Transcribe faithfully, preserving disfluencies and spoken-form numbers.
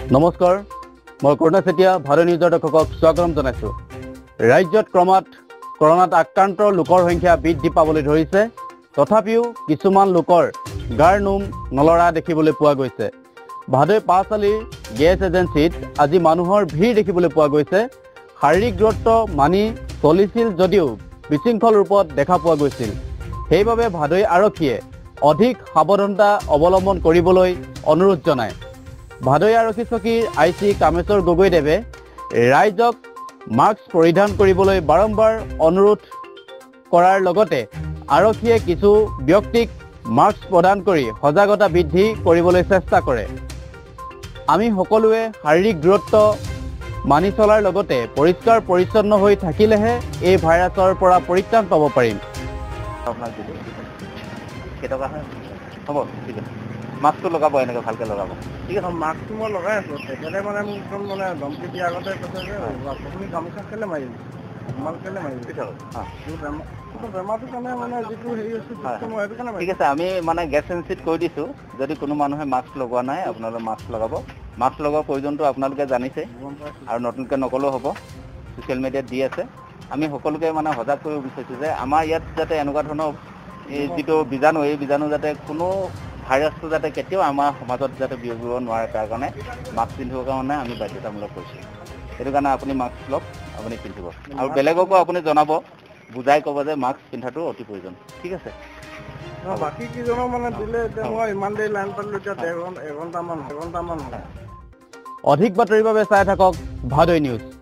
নমস্কাৰ মই কৰুণা চেতিয়া ভাৰত নিউজৰ দৰ্শকক স্বাগতম জনাইছো। ৰাজ্যত ক্ৰমাৎ কৰোনাত আক্ৰান্ত লোকৰ সংখ্যা বৃদ্ধি পাবলৈ ধৰিছে। তথাপিও কিছুমান লোকৰ গাৰ নোম নলৰা দেখিবলৈ পোৱা গৈছে। ভাদৈ পাঁচআলিৰ গেছ এজেন্সিত আজি মানুহৰ ভিৰ দেখিবলৈ পোৱা গৈছে। শাৰীৰিক দূৰত্ব মানি চলিছিল যদিও বিশৃংখল ৰূপত দেখা পোৱা গৈছিল। সেইবাবে ভাদৈ আৰক্ষীয়ে অধিক সাৱধানতা অৱলম্বন কৰিবলৈ অনুৰোধ জনায়। ভাদৈ আৰক্ষী চকীৰ আই চি কামেশ্বৰ গগৈদেৱে ৰাইজক মাস্ক পৰিধান কৰিবলৈ বাৰম্বাৰ অনুৰোধ কৰাৰ লগতে আৰক্ষীয়ে কিছু ব্যক্তিক মাস্ক প্ৰদান কৰি সজাগতা বৃদ্ধি কৰিবলৈ চেষ্টা কৰে। আমি সকলোৱে শাৰীৰিক দূৰত্ব মানি চলাৰ লগতে পৰিষ্কাৰ পৰিচ্ছন্ন হৈ থাকিলেহে এই ভাইৰাছৰ পৰা পৰিত্ৰাণ পাব পাৰিম। হ'ব ঠিক আছে, মাস্কটো লগাব, এনেকৈ ভালকৈ লগাব। ঠিক আছে, মাস্কটো মই লগাই আছোঁ। তেখেতে মানে মোক একদম মানে ধমকি দিয়াৰ আগতে কৈছে যে আপুনি গামোচা কেলৈ মাৰিম, ৰুমাল কেলৈ মাৰিম, বেমাৰটোৰ কাৰণে মানে যিটো হেৰি হৈছে সেইটো কাৰণে। ঠিক আছে, আমি মানে গেছ এজেন্সিত কৈ দিছোঁ, যদি কোনো মানুহে মাস্ক লগোৱা নাই আপোনালোকে মাস্ক লগাব। মাস্ক লগোৱাৰ প্ৰয়োজনটো আপোনালোকে জানিছে আৰু নতুনকৈ নকলেও হ'ব, ছ'চিয়েল মিডিয়াত দি আছে। আমি সকলোকে মানে সজাগ কৰিব বিচাৰিছোঁ যে আমাৰ ইয়াত যাতে এনেকুৱা ধৰণৰ এই যিটো বীজাণু, এই বীজাণু যাতে কোনো ভাইৰাছটো যাতে কেতিয়াও আমাৰ সমাজত যাতে বিয়পিব নোৱাৰে, তাৰ কাৰণে মাস্ক পিন্ধিবৰ কাৰণে আমি বাধ্যতামূলক কৰিছোঁ। সেইটো কাৰণে আপুনি মাস্ক লওক, আপুনি পিন্ধিব আৰু বেলেগকো আপুনি জনাব, বুজাই ক'ব যে মাস্ক পিন্ধাটো অতি প্ৰয়োজন। ঠিক আছে, বাকী কেইজনক মানে দিলে এতিয়া মই ইমান দেৰি লাইন পালোঁ, এতিয়া ডেৰ ঘণ্টা এঘণ্টামান এঘণ্টামান হয়। অধিক বাতৰিৰ বাবে চাই থাকক ভাদৈ নিউজ।